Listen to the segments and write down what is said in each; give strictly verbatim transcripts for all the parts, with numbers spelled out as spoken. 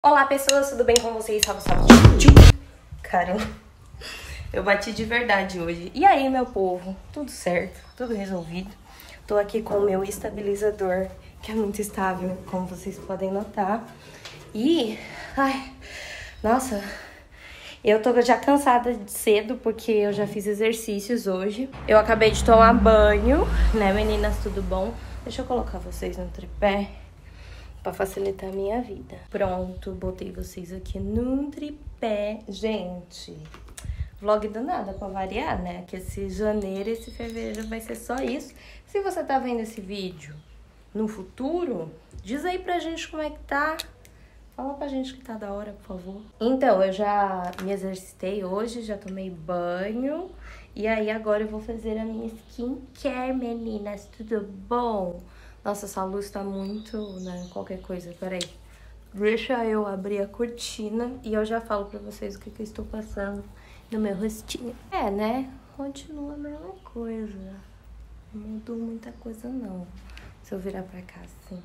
Olá pessoas, tudo bem com vocês? Salve, salve. Caramba, eu bati de verdade hoje. E aí, meu povo? Tudo certo? Tudo resolvido? Tô aqui com o meu estabilizador, que é muito estável, como vocês podem notar. E, ai, nossa, eu tô já cansada de cedo, porque eu já fiz exercícios hoje. Eu acabei de tomar banho, né, meninas? Tudo bom? Deixa eu colocar vocês no tripé pra facilitar a minha vida. Pronto, botei vocês aqui num tripé. Gente, vlog do nada pra variar, né? Que esse janeiro e esse fevereiro vai ser só isso. Se você tá vendo esse vídeo no futuro, diz aí pra gente como é que tá. Fala pra gente que tá da hora, por favor. Então, eu já me exercitei hoje, já tomei banho. E aí, agora eu vou fazer a minha skincare, meninas. Tudo bom? Nossa, essa luz tá muito, né, qualquer coisa, peraí. Deixa eu abrir a cortina e eu já falo pra vocês o que, que eu estou passando no meu rostinho. É, né? Continua a mesma coisa. Não mudou muita coisa, não. Se eu virar pra cá, assim.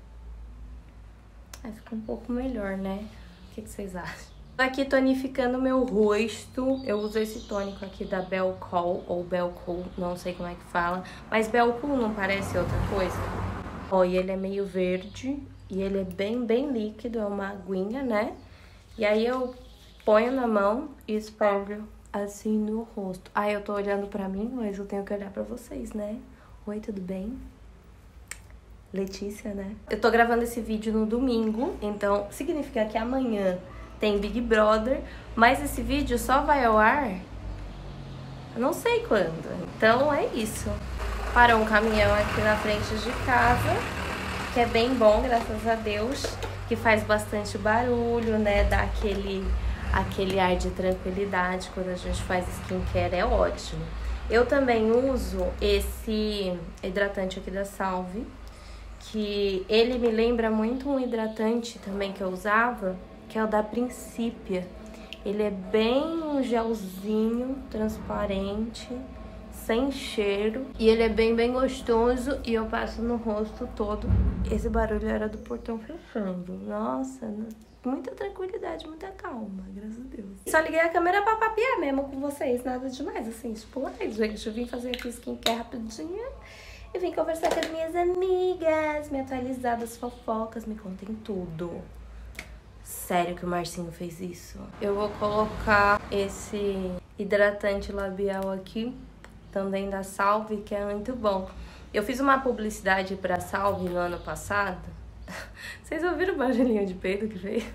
Aí fica um pouco melhor, né? O que, que vocês acham? Tô aqui tonificando meu rosto. Eu uso esse tônico aqui da Belcool, ou Belcool, não sei como é que fala. Mas Belcool não parece outra coisa? Ó, e ele é meio verde, e ele é bem, bem líquido, é uma aguinha, né? E aí eu ponho na mão e espalho assim no rosto. Ah, eu tô olhando pra mim, mas eu tenho que olhar pra vocês, né? Oi, tudo bem? Letícia, né? Eu tô gravando esse vídeo no domingo, então significa que amanhã tem Big Brother, mas esse vídeo só vai ao ar, eu não sei quando. Então é isso. Parou um caminhão aqui na frente de casa, que é bem bom, graças a Deus, que faz bastante barulho, né? Dá aquele, aquele ar de tranquilidade quando a gente faz skincare, é ótimo. Eu também uso esse hidratante aqui da Salve, que ele me lembra muito um hidratante também que eu usava, que é o da Principia. Ele é bem um gelzinho, transparente, sem cheiro. E ele é bem, bem gostoso. E eu passo no rosto todo. Esse barulho era do portão fechando. Nossa, muita tranquilidade, muita calma, graças a Deus. Só liguei a câmera pra papiar mesmo com vocês. Nada demais, assim, tipo, ai, gente, eu vim fazer aqui skincare rapidinho. E vim conversar com as minhas amigas, me atualizar das fofocas, me contem tudo. Sério que o Marcinho fez isso? Eu vou colocar esse hidratante labial aqui, também da Salve, que é muito bom. Eu fiz uma publicidade pra Salve no ano passado. Vocês ouviram o barulhinho de peido que veio?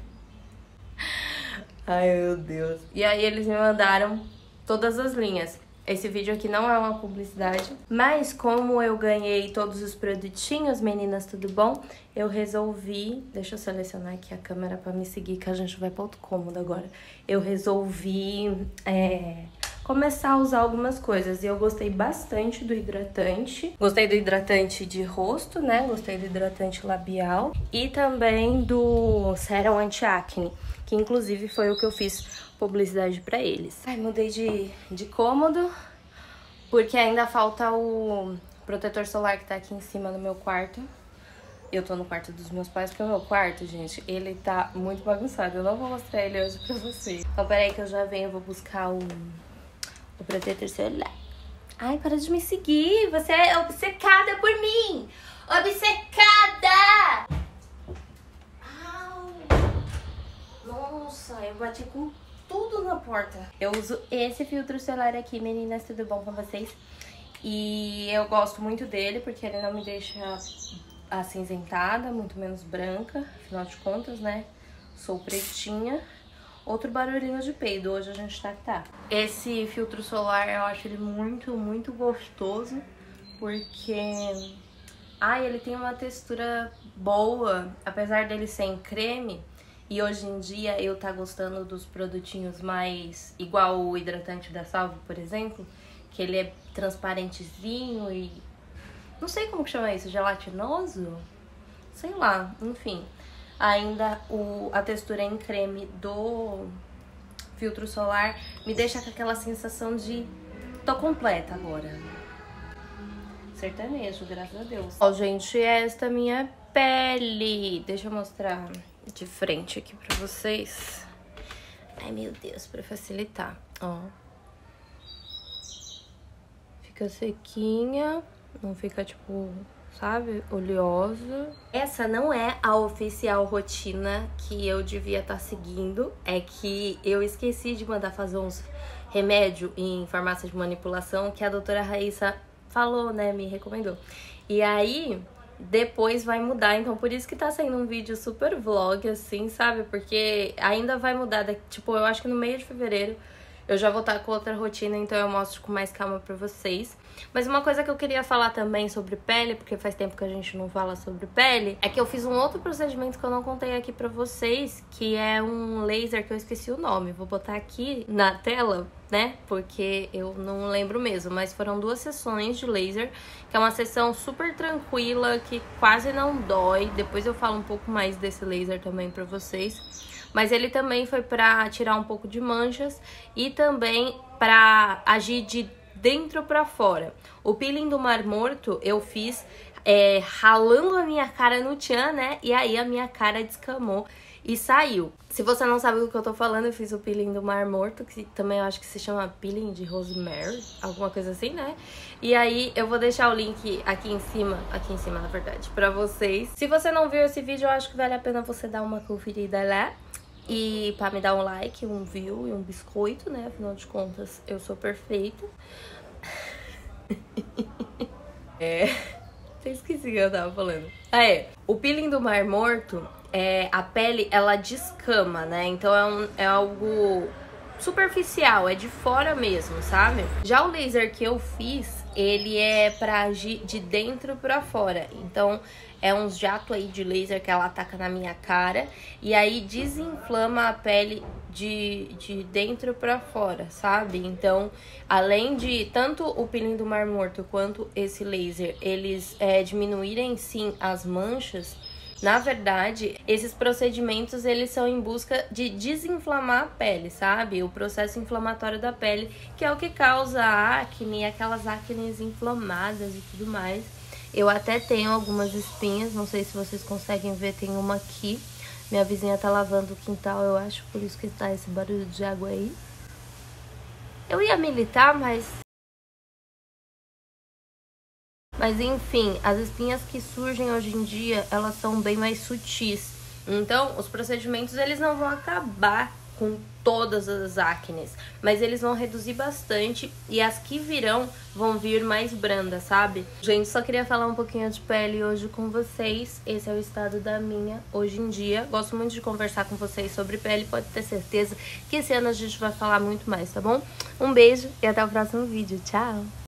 Ai, meu Deus. E aí eles me mandaram todas as linhas. Esse vídeo aqui não é uma publicidade, mas como eu ganhei todos os produtinhos, meninas, tudo bom? Eu resolvi, deixa eu selecionar aqui a câmera pra me seguir, que a gente vai pra outro cômodo agora. Eu resolvi é, começar a usar algumas coisas e eu gostei bastante do hidratante. Gostei do hidratante de rosto, né? Gostei do hidratante labial e também do sérum anti-acne, que inclusive foi o que eu fiz publicidade pra eles. Ai, mudei de, de cômodo, porque ainda falta o protetor solar que tá aqui em cima no meu quarto. Eu tô no quarto dos meus pais, porque o meu quarto, gente, ele tá muito bagunçado. Eu não vou mostrar ele hoje pra vocês. Então, peraí que eu já venho, eu vou buscar o, o protetor solar. Ai, para de me seguir, você é obcecada por mim! Obcecada! Au! Nossa, eu bati com tudo na porta. Eu uso esse filtro solar aqui, meninas, tudo bom com vocês? E eu gosto muito dele, porque ele não me deixa acinzentada, muito menos branca. Afinal de contas, né? Sou pretinha. Outro barulhinho de peido, hoje a gente tá que tá. Esse filtro solar, eu acho ele muito, muito gostoso, porque... ai, ele tem uma textura boa, apesar dele ser em creme. E hoje em dia eu tá gostando dos produtinhos mais... igual o hidratante da Salve, por exemplo, que ele é transparentezinho e... não sei como que chama isso, gelatinoso? Sei lá, enfim. Ainda o, a textura em creme do filtro solar me deixa com aquela sensação de... tô completa agora. Sertanejo, graças a Deus. Ó, gente, esta minha pele. Deixa eu mostrar... de frente aqui pra vocês. Ai, meu Deus, pra facilitar, ó. Fica sequinha, não fica, tipo, sabe, oleosa. Essa não é a oficial rotina que eu devia estar seguindo. É que eu esqueci de mandar fazer uns remédios em farmácia de manipulação que a doutora Raíssa falou, né, me recomendou. E aí, depois vai mudar, então por isso que tá saindo um vídeo super vlog, assim, sabe? Porque ainda vai mudar, tipo, eu acho que no meio de fevereiro eu já vou estar com outra rotina, então eu mostro com mais calma pra vocês. Mas uma coisa que eu queria falar também sobre pele, porque faz tempo que a gente não fala sobre pele, é que eu fiz um outro procedimento que eu não contei aqui pra vocês, que é um laser que eu esqueci o nome. Vou botar aqui na tela, né, porque eu não lembro mesmo, mas foram duas sessões de laser, que é uma sessão super tranquila, que quase não dói. Depois eu falo um pouco mais desse laser também pra vocês. Mas ele também foi pra tirar um pouco de manchas e também pra agir de dentro pra fora. O peeling do Mar Morto eu fiz é, ralando a minha cara no tchan, né? E aí a minha cara descamou e saiu. Se você não sabe do que eu tô falando, eu fiz o peeling do Mar Morto, que também eu acho que se chama peeling de rosemary, alguma coisa assim, né? E aí eu vou deixar o link aqui em cima, aqui em cima na verdade, pra vocês. Se você não viu esse vídeo, eu acho que vale a pena você dar uma conferida lá. E pra me dar um like, um view e um biscoito, né? Afinal de contas, eu sou perfeita. É... Até esqueci o que eu tava falando. Ah, é. O peeling do Mar Morto, é, a pele, ela descama, né? Então é, um, é algo superficial, é de fora mesmo, sabe? Já o laser que eu fiz, ele é pra agir de dentro pra fora. Então é uns jatos aí de laser que ela ataca na minha cara e aí desinflama a pele de, de dentro pra fora, sabe? Então, além de tanto o peeling do Mar Morto quanto esse laser, eles é, diminuírem sim as manchas, na verdade, esses procedimentos eles são em busca de desinflamar a pele, sabe? O processo inflamatório da pele, que é o que causa a acne, aquelas acnes inflamadas e tudo mais. Eu até tenho algumas espinhas, não sei se vocês conseguem ver, tem uma aqui. Minha vizinha tá lavando o quintal, eu acho, por isso que tá esse barulho de água aí. Eu ia militar, mas... Mas enfim, as espinhas que surgem hoje em dia, elas são bem mais sutis. Então, os procedimentos, eles não vão acabar com todas as acnes, mas eles vão reduzir bastante e as que virão vão vir mais brandas, sabe? Gente, só queria falar um pouquinho de pele hoje com vocês. Esse é o estado da minha hoje em dia. Gosto muito de conversar com vocês sobre pele, pode ter certeza que esse ano a gente vai falar muito mais, tá bom? Um beijo e até o próximo vídeo. Tchau!